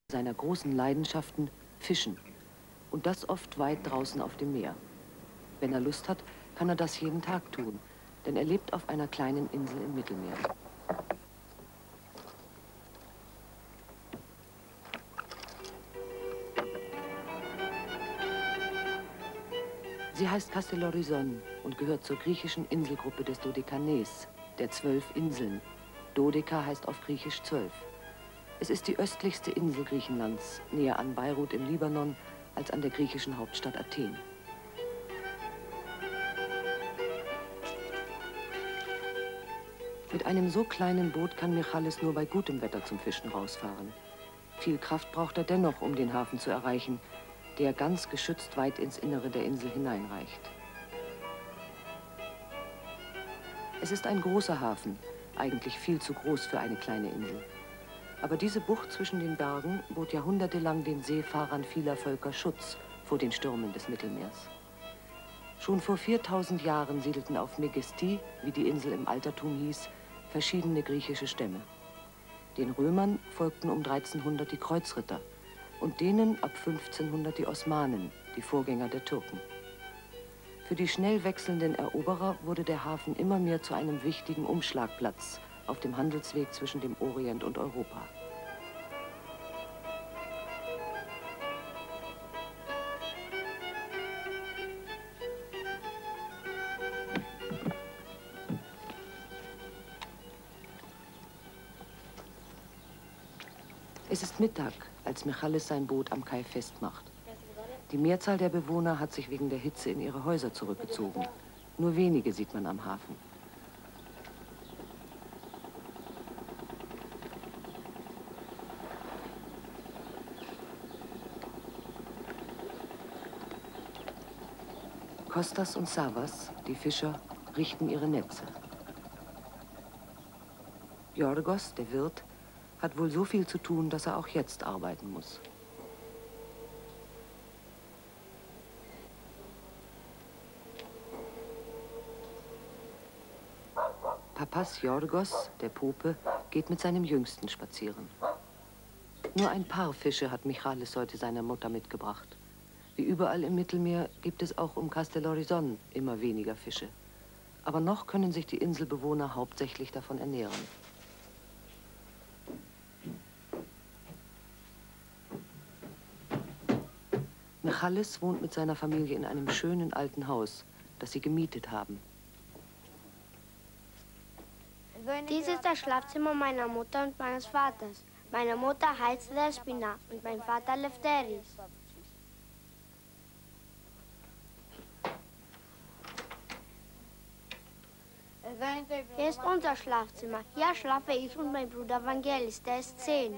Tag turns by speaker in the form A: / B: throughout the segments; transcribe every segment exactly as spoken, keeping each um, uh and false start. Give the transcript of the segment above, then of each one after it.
A: seiner großen Leidenschaften Fischen. Und das oft weit draußen auf dem Meer. Wenn er Lust hat, kann er das jeden Tag tun, denn er lebt auf einer kleinen Insel im Mittelmeer. Sie heißt Castellorizon und gehört zur griechischen Inselgruppe des Dodekanes, der zwölf Inseln. Dodeka heißt auf Griechisch zwölf. Es ist die östlichste Insel Griechenlands, näher an Beirut im Libanon als an der griechischen Hauptstadt Athen. Mit einem so kleinen Boot kann Michalis nur bei gutem Wetter zum Fischen rausfahren. Viel Kraft braucht er dennoch, um den Hafen zu erreichen, der ganz geschützt weit ins Innere der Insel hineinreicht. Es ist ein großer Hafen, eigentlich viel zu groß für eine kleine Insel. Aber diese Bucht zwischen den Bergen bot jahrhundertelang den Seefahrern vieler Völker Schutz vor den Stürmen des Mittelmeers. Schon vor viertausend Jahren siedelten auf Megesti, wie die Insel im Altertum hieß, verschiedene griechische Stämme. Den Römern folgten um dreizehnhundert die Kreuzritter und denen ab fünfzehnhundert die Osmanen, die Vorgänger der Türken. Für die schnell wechselnden Eroberer wurde der Hafen immer mehr zu einem wichtigen Umschlagplatz auf dem Handelsweg zwischen dem Orient und Europa. Es ist Mittag, als Michalis sein Boot am Kai festmacht. Die Mehrzahl der Bewohner hat sich wegen der Hitze in ihre Häuser zurückgezogen. Nur wenige sieht man am Hafen. Kostas und Savas, die Fischer, richten ihre Netze. Yorgos, der Wirt, hat wohl so viel zu tun, dass er auch jetzt arbeiten muss. Papas Yorgos, der Pope, geht mit seinem Jüngsten spazieren. Nur ein paar Fische hat Michalis heute seiner Mutter mitgebracht. Wie überall im Mittelmeer gibt es auch um Castellorizon immer weniger Fische. Aber noch können sich die Inselbewohner hauptsächlich davon ernähren. Michalis wohnt mit seiner Familie in einem schönen alten Haus, das sie gemietet haben.
B: Dies ist das Schlafzimmer meiner Mutter und meines Vaters. Meine Mutter heißt Despina und mein Vater Lefteris. Hier ist unser Schlafzimmer. Hier schlafe ich und mein Bruder Vangelis, der ist zehn.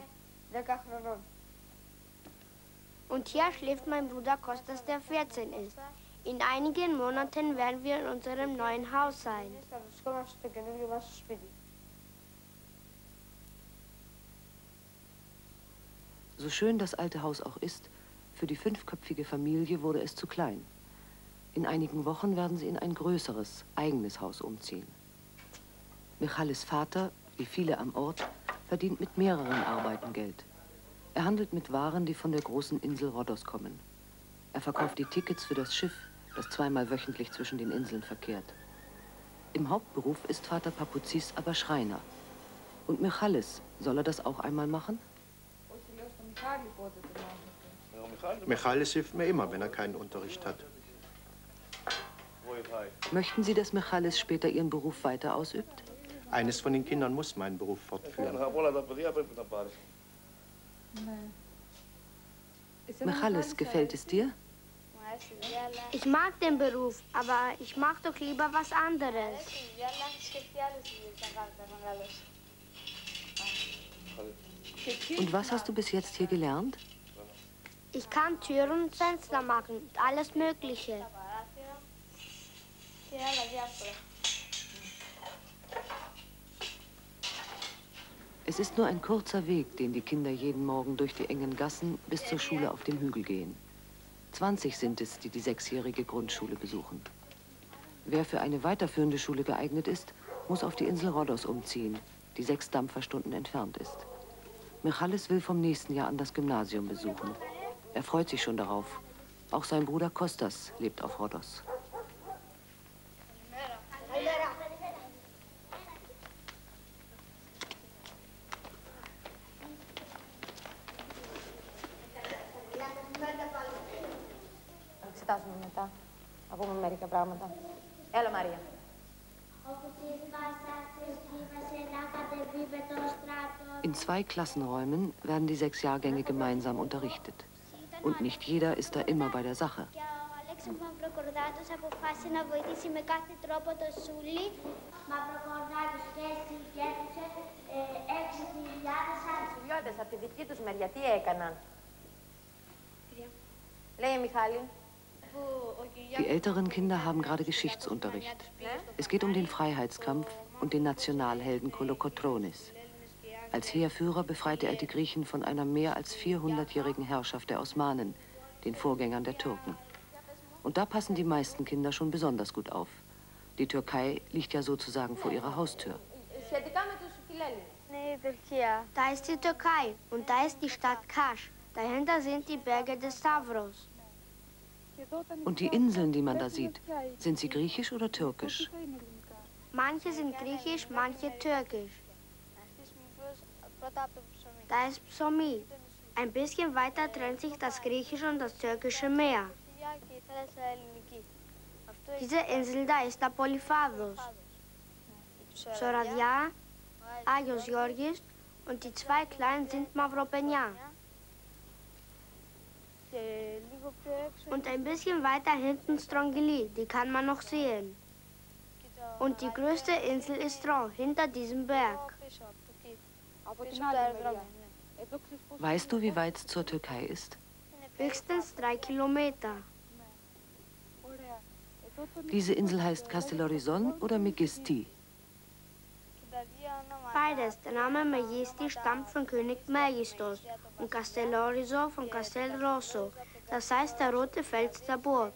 B: Und hier schläft mein Bruder Kostas, der vierzehn ist. In einigen Monaten werden wir in unserem neuen Haus sein.
A: So schön das alte Haus auch ist, für die fünfköpfige Familie wurde es zu klein. In einigen Wochen werden sie in ein größeres, eigenes Haus umziehen. Michalis Vater, wie viele am Ort, verdient mit mehreren Arbeiten Geld. Er handelt mit Waren, die von der großen Insel Rhodos kommen. Er verkauft die Tickets für das Schiff, das zweimal wöchentlich zwischen den Inseln verkehrt. Im Hauptberuf ist Vater Papoutsis aber Schreiner. Und Michalis, soll er das auch einmal machen?
C: Michalis hilft mir immer, wenn er keinen Unterricht hat.
A: Möchten Sie, dass Michalis später Ihren Beruf weiter ausübt?
C: Eines von den Kindern muss meinen Beruf fortführen.
A: Michalis, gefällt es dir?
B: Ich mag den Beruf, aber ich mag doch lieber was anderes.
A: Und was hast du bis jetzt hier gelernt?
B: Ich kann Türen und Fenster machen und alles Mögliche.
A: Es ist nur ein kurzer Weg, den die Kinder jeden Morgen durch die engen Gassen bis zur Schule auf dem Hügel gehen. zwanzig sind es, die die sechsjährige Grundschule besuchen. Wer für eine weiterführende Schule geeignet ist, muss auf die Insel Rhodos umziehen, die sechs Dampferstunden entfernt ist. Michalis will vom nächsten Jahr an das Gymnasium besuchen. Er freut sich schon darauf. Auch sein Bruder Kostas lebt auf Rhodos.
D: Εξετάζουμε μετά. Να πούμε μερικά πράγματα. Έλα, Μαρία.
A: In zwei Klassenräumen werden die sechs Jahrgänge gemeinsam unterrichtet. Und nicht jeder ist da immer bei der Sache. Die älteren Kinder haben gerade Geschichtsunterricht. Es geht um den Freiheitskampf und den Nationalhelden Kolokotronis. Als Heerführer befreite er die Griechen von einer mehr als vierhundertjährigen Herrschaft der Osmanen, den Vorgängern der Türken. Und da passen die meisten Kinder schon besonders gut auf. Die Türkei liegt ja sozusagen vor ihrer Haustür.
B: Da ist die Türkei und da ist die Stadt Kasch. Dahinter sind die Berge des Stavros.
A: Und die Inseln, die man da sieht, sind sie griechisch oder türkisch?
B: Manche sind griechisch, manche türkisch. Da ist Psomi. Ein bisschen weiter trennt sich das griechische und das türkische Meer. Diese Insel da ist der Polyphados. Soradia, Agos Georgis und die zwei kleinen sind Mavropenia. Und ein bisschen weiter hinten Strongili, die kann man noch sehen. Und die größte Insel ist Stron, hinter diesem Berg.
A: Weißt du, wie weit es zur Türkei ist?
B: Höchstens drei Kilometer.
A: Diese Insel heißt Castellorizon oder Megisti?
B: Beides. Der Name Megisti stammt von König Megistos und Castellorizo von Castel Rosso. Das heißt der rote Fels der Burg.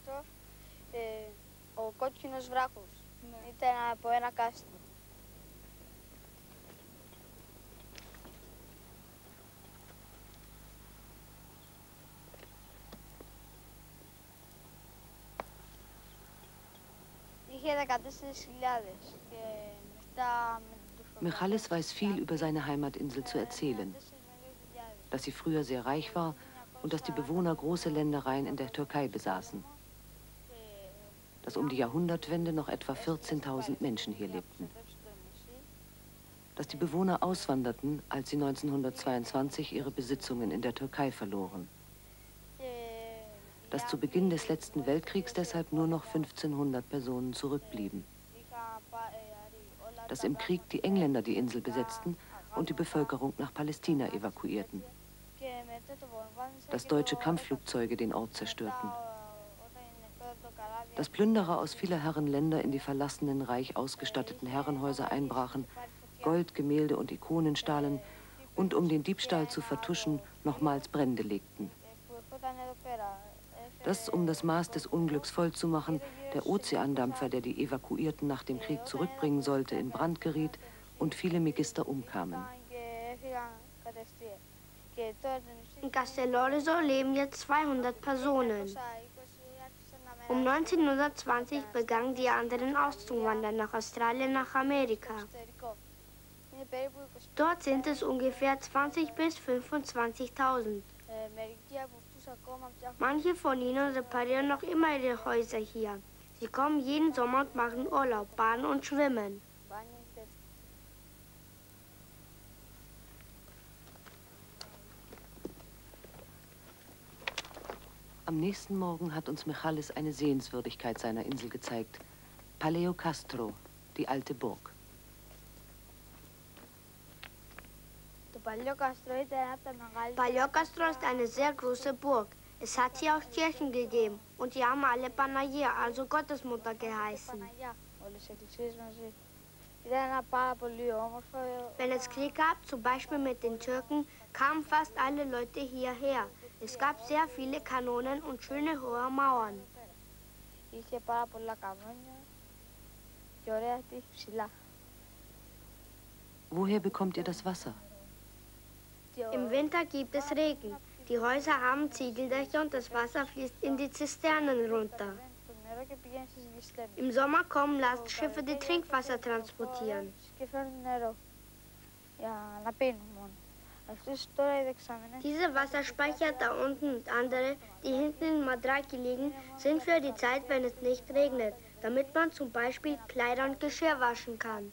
A: Michalis weiß viel über seine Heimatinsel zu erzählen. Dass sie früher sehr reich war und dass die Bewohner große Ländereien in der Türkei besaßen. Dass um die Jahrhundertwende noch etwa vierzehntausend Menschen hier lebten. Dass die Bewohner auswanderten, als sie neunzehnhundertzweiundzwanzig ihre Besitzungen in der Türkei verloren. Dass zu Beginn des letzten Weltkriegs deshalb nur noch fünfzehnhundert Personen zurückblieben. Dass im Krieg die Engländer die Insel besetzten und die Bevölkerung nach Palästina evakuierten. Dass deutsche Kampfflugzeuge den Ort zerstörten. Dass Plünderer aus vieler Herren Länder in die verlassenen, reich ausgestatteten Herrenhäuser einbrachen, Gold, Gemälde und Ikonen stahlen und, um den Diebstahl zu vertuschen, nochmals Brände legten. Dass, um das Maß des Unglücks voll zu machen, der Ozeandampfer, der die Evakuierten nach dem Krieg zurückbringen sollte, in Brand geriet und viele Megister umkamen.
B: In Castellorizo leben jetzt zweihundert Personen. Um neunzehnhundertzwanzig begannen die anderen auszuwandern nach Australien, nach Amerika. Dort sind es ungefähr zwanzig bis fünfundzwanzigtausend. Manche von ihnen reparieren noch immer ihre Häuser hier. Sie kommen jeden Sommer und machen Urlaub, baden und schwimmen.
A: Am nächsten Morgen hat uns Michalis eine Sehenswürdigkeit seiner Insel gezeigt. Paleokastro, die alte Burg.
B: Paleokastro ist eine sehr große Burg. Es hat hier auch Kirchen gegeben und die haben alle Panagia, also Gottesmutter, geheißen. Wenn es Krieg gab, zum Beispiel mit den Türken, kamen fast alle Leute hierher. Es gab sehr viele Kanonen und schöne hohe Mauern.
A: Woher bekommt ihr das Wasser?
B: Im Winter gibt es Regen. Die Häuser haben Ziegeldächer und das Wasser fließt in die Zisternen runter. Im Sommer kommen Lastschiffe, die Trinkwasser transportieren. Diese Wasserspeicher da unten und andere, die hinten in Madraki liegen, sind für die Zeit, wenn es nicht regnet, damit man zum Beispiel Kleider und Geschirr waschen kann.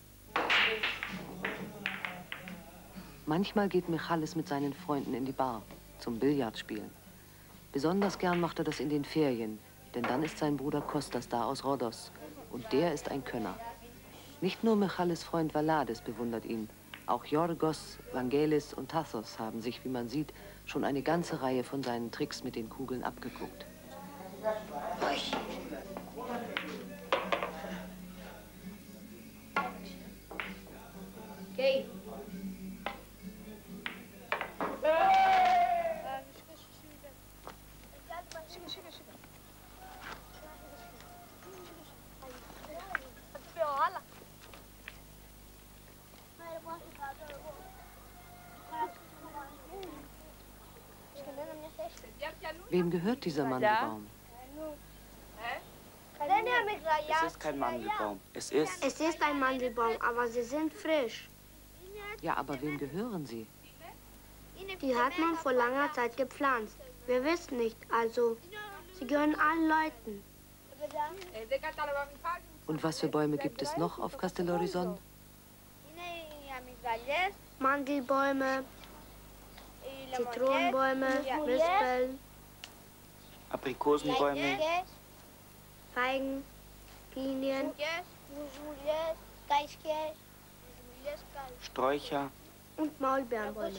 A: Manchmal geht Michalis mit seinen Freunden in die Bar zum Billardspielen. Besonders gern macht er das in den Ferien, denn dann ist sein Bruder Kostas da aus Rhodos und der ist ein Könner. Nicht nur Michalis Freund Valades bewundert ihn, auch Yorgos, Vangelis und Tassos haben sich, wie man sieht, schon eine ganze Reihe von seinen Tricks mit den Kugeln abgeguckt.
B: Okay.
A: Wem gehört dieser Mandelbaum?
E: Es ist kein Mandelbaum. Es ist...
B: Es ist ein Mandelbaum, aber sie sind frisch.
A: Ja, aber wem gehören sie?
B: Die hat man vor langer Zeit gepflanzt. Wir wissen nicht, also sie gehören allen Leuten.
A: Und was für Bäume gibt es noch auf Castellorizon?
B: Mandelbäume, Zitronenbäume, Mispeln,
E: Aprikosenbäume,
B: Feigen, Pinien,
E: Sträucher,
B: und Maulbeerenbäume.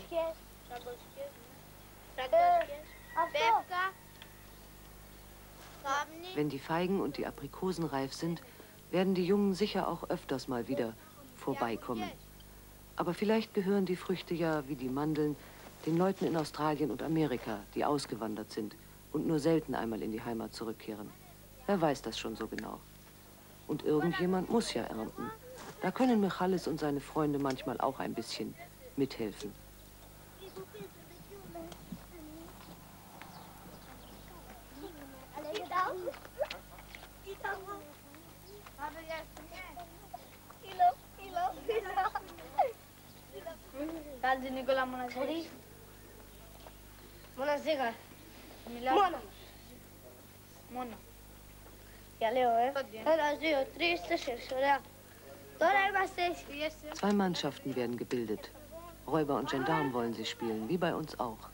A: Wenn die Feigen und die Aprikosen reif sind, werden die Jungen sicher auch öfters mal wieder vorbeikommen. Aber vielleicht gehören die Früchte ja, wie die Mandeln, den Leuten in Australien und Amerika, die ausgewandert sind und nur selten einmal in die Heimat zurückkehren. Wer weiß das schon so genau? Und irgendjemand muss ja ernten. Da können Michalis und seine Freunde manchmal auch ein bisschen mithelfen.
B: Μόνο. Μόνο. Για λέω, ε. Ένα, δύο, τρεις, τέσσερις, ωραία. Τώρα είμαστε ίσοι.
A: Zwei Mannschaften werden gebildet. Räuber und Gendarm wollen sie spielen, wie bei uns auch.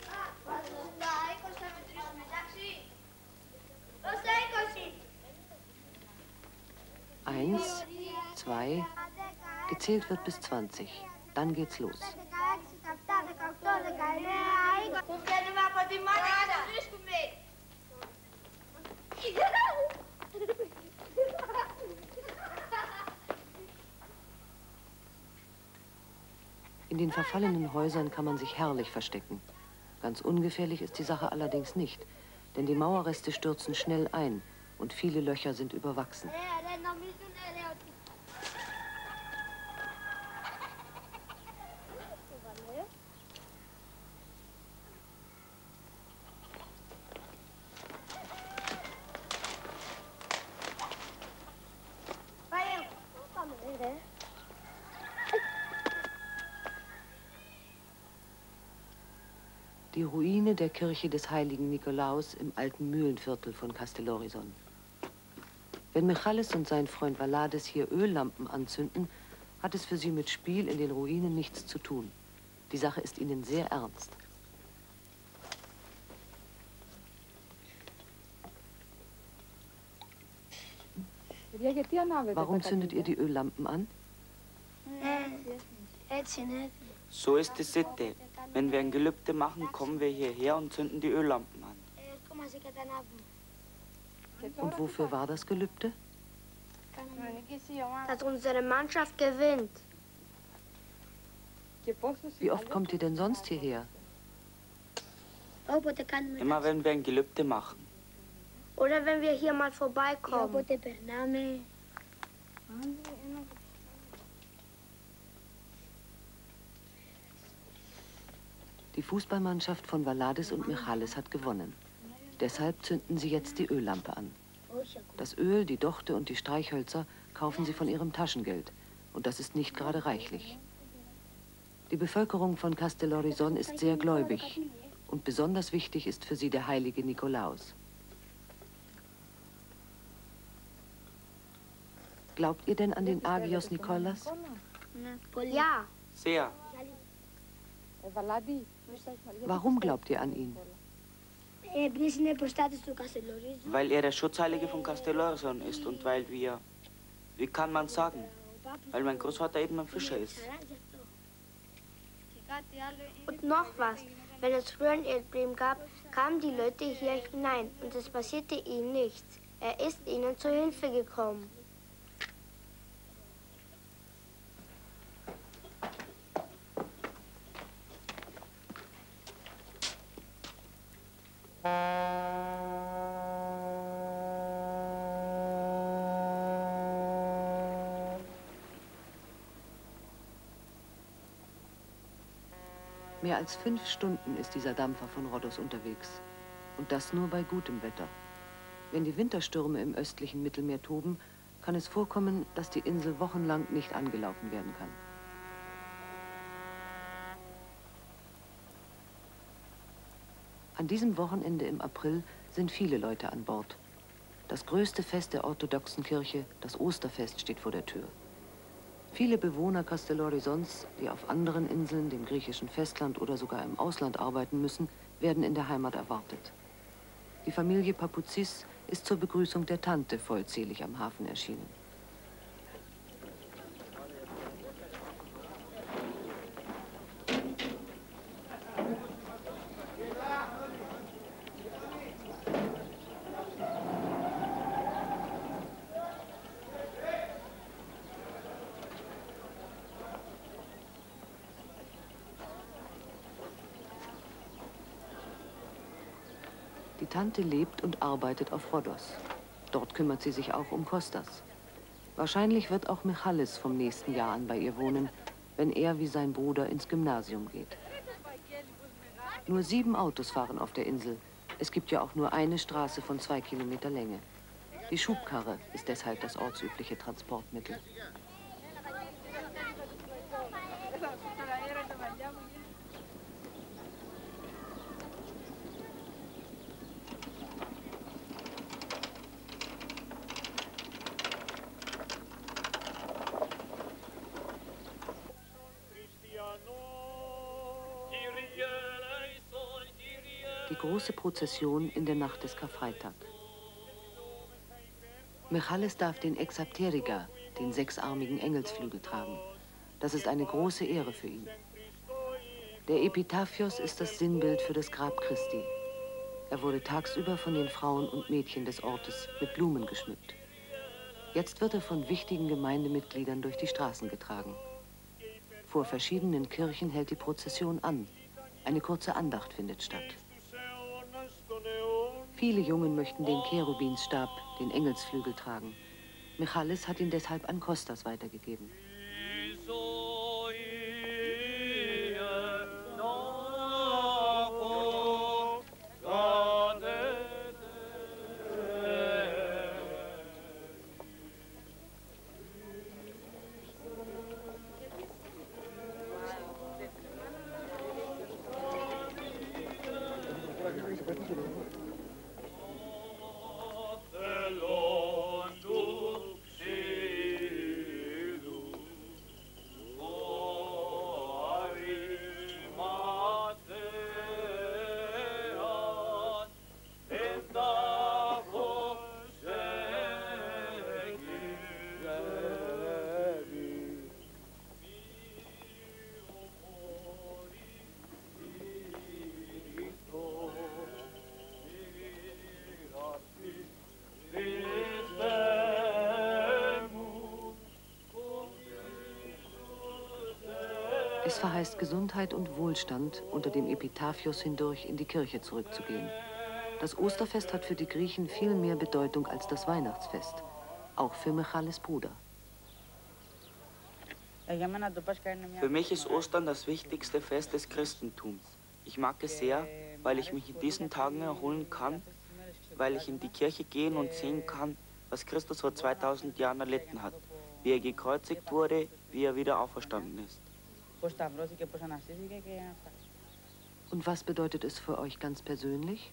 A: Eins, zwei, gezählt wird bis zwanzig. Dann geht's los. In den verfallenen Häusern kann man sich herrlich verstecken. Ganz ungefährlich ist die Sache allerdings nicht, denn die Mauerreste stürzen schnell ein und viele Löcher sind überwachsen. Die Ruine der Kirche des heiligen Nikolaus im alten Mühlenviertel von Castellorizon. Wenn Michalis und sein Freund Valades hier Öllampen anzünden, hat es für sie mit Spiel in den Ruinen nichts zu tun. Die Sache ist ihnen sehr ernst. Warum zündet ihr die Öllampen an?
E: So ist die Sitte. Wenn wir ein Gelübde machen, kommen wir hierher und zünden die Öllampen an.
A: Und wofür war das Gelübde?
B: Dass unsere Mannschaft gewinnt.
A: Wie oft kommt ihr denn sonst hierher?
E: Immer wenn wir ein Gelübde machen.
B: Oder wenn wir hier mal vorbeikommen.
A: Die Fußballmannschaft von Valadis und Michalis hat gewonnen. Deshalb zünden sie jetzt die Öllampe an. Das Öl, die Dochte und die Streichhölzer kaufen sie von ihrem Taschengeld. Und das ist nicht gerade reichlich. Die Bevölkerung von Castellorizon ist sehr gläubig. Und besonders wichtig ist für sie der heilige Nikolaus. Glaubt ihr denn an den Agios Nikolas?
B: Ja.
E: Sehr.
A: Warum glaubt ihr an ihn?
E: Weil er der Schutzheilige von Castellorizon ist und weil wir, wie kann man sagen, weil mein Großvater eben ein Fischer ist.
B: Und noch was, wenn es früher ein Erdbeben gab, kamen die Leute hier hinein und es passierte ihnen nichts. Er ist ihnen zur Hilfe gekommen.
A: Mehr als fünf Stunden ist dieser Dampfer von Rhodos unterwegs. Und das nur bei gutem Wetter. Wenn die Winterstürme im östlichen Mittelmeer toben, kann es vorkommen, dass die Insel wochenlang nicht angelaufen werden kann. An diesem Wochenende im April sind viele Leute an Bord. Das größte Fest der orthodoxen Kirche, das Osterfest, steht vor der Tür. Viele Bewohner Castellorizons, die auf anderen Inseln, dem griechischen Festland oder sogar im Ausland arbeiten müssen, werden in der Heimat erwartet. Die Familie Papoutsis ist zur Begrüßung der Tante vollzählig am Hafen erschienen. Die Tante lebt und arbeitet auf Rhodos. Dort kümmert sie sich auch um Kostas. Wahrscheinlich wird auch Michalis vom nächsten Jahr an bei ihr wohnen, wenn er wie sein Bruder ins Gymnasium geht. Nur sieben Autos fahren auf der Insel. Es gibt ja auch nur eine Straße von zwei Kilometer Länge. Die Schubkarre ist deshalb das ortsübliche Transportmittel. Die große Prozession in der Nacht des Karfreitag. Michalis darf den Exapteriga, den sechsarmigen Engelsflügel, tragen. Das ist eine große Ehre für ihn. Der Epitaphios ist das Sinnbild für das Grab Christi. Er wurde tagsüber von den Frauen und Mädchen des Ortes mit Blumen geschmückt. Jetzt wird er von wichtigen Gemeindemitgliedern durch die Straßen getragen. Vor verschiedenen Kirchen hält die Prozession an. Eine kurze Andacht findet statt. Viele Jungen möchten den Cherubinstab, den Engelsflügel, tragen. Michalis hat ihn deshalb an Kostas weitergegeben. Es verheißt Gesundheit und Wohlstand, unter dem Epitaphios hindurch in die Kirche zurückzugehen. Das Osterfest hat für die Griechen viel mehr Bedeutung als das Weihnachtsfest. Auch für Michalis Bruder.
E: Für mich ist Ostern das wichtigste Fest des Christentums. Ich mag es sehr, weil ich mich in diesen Tagen erholen kann, weil ich in die Kirche gehen und sehen kann, was Christus vor zweitausend Jahren erlitten hat, wie er gekreuzigt wurde, wie er wieder auferstanden ist.
A: Und was bedeutet es für euch ganz persönlich?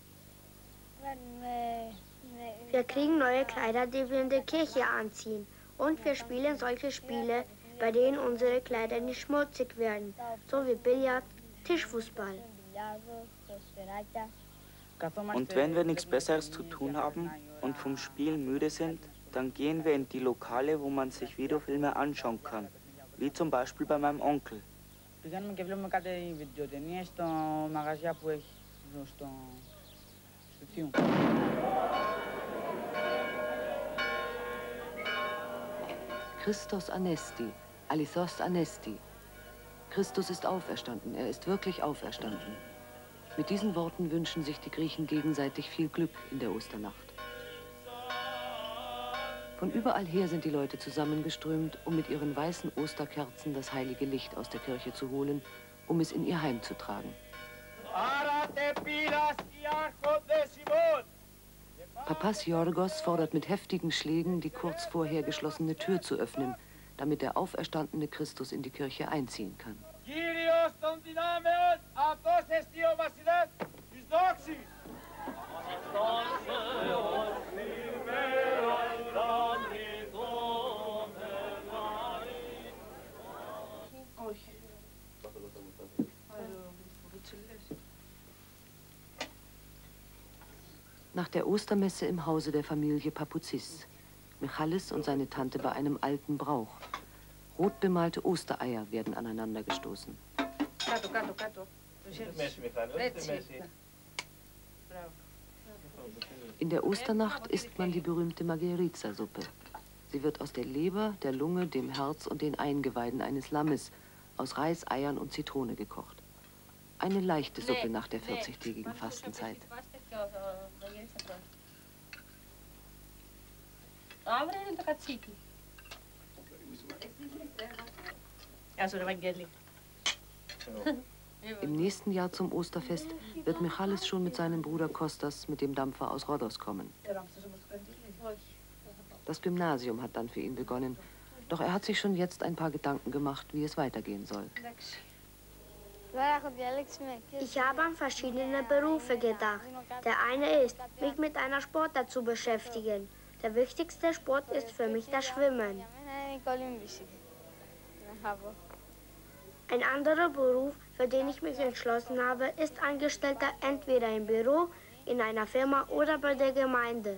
B: Wir kriegen neue Kleider, die wir in der Kirche anziehen. Und wir spielen solche Spiele, bei denen unsere Kleider nicht schmutzig werden, so wie Billard, Tischfußball.
E: Und wenn wir nichts Besseres zu tun haben und vom Spielen müde sind, dann gehen wir in die Lokale, wo man sich Videofilme anschauen kann, wie zum Beispiel bei meinem Onkel.
A: Christos Anesti, Alithos Anesti. Christus ist auferstanden, er ist wirklich auferstanden. Mit diesen Worten wünschen sich die Griechen gegenseitig viel Glück in der Osternacht. Von überall her sind die Leute zusammengeströmt, um mit ihren weißen Osterkerzen das heilige Licht aus der Kirche zu holen, um es in ihr Heim zu tragen. Papas Yorgos fordert mit heftigen Schlägen, die kurz vorher geschlossene Tür zu öffnen, damit der auferstandene Christus in die Kirche einziehen kann. Nach der Ostermesse im Hause der Familie Papuzis. Michalis und seine Tante bei einem alten Brauch. Rot bemalte Ostereier werden aneinander gestoßen. In der Osternacht isst man die berühmte Margheritza-Suppe. Sie wird aus der Leber, der Lunge, dem Herz und den Eingeweiden eines Lammes, aus Reis, Eiern und Zitrone gekocht. Eine leichte Suppe nach der vierzigtägigen Fastenzeit. Im nächsten Jahr zum Osterfest wird Michalis schon mit seinem Bruder Kostas mit dem Dampfer aus Rhodos kommen. Das Gymnasium hat dann für ihn begonnen, doch er hat sich schon jetzt ein paar Gedanken gemacht, wie es weitergehen soll.
B: Ich habe an verschiedene Berufe gedacht. Der eine ist, mich mit einer Sportart zu beschäftigen. Der wichtigste Sport ist für mich das Schwimmen. Ein anderer Beruf, für den ich mich entschlossen habe, ist Angestellter entweder im Büro, in einer Firma oder bei der Gemeinde.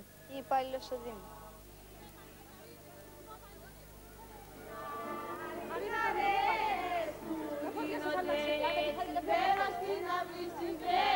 F: Πέρα στην αυλή στην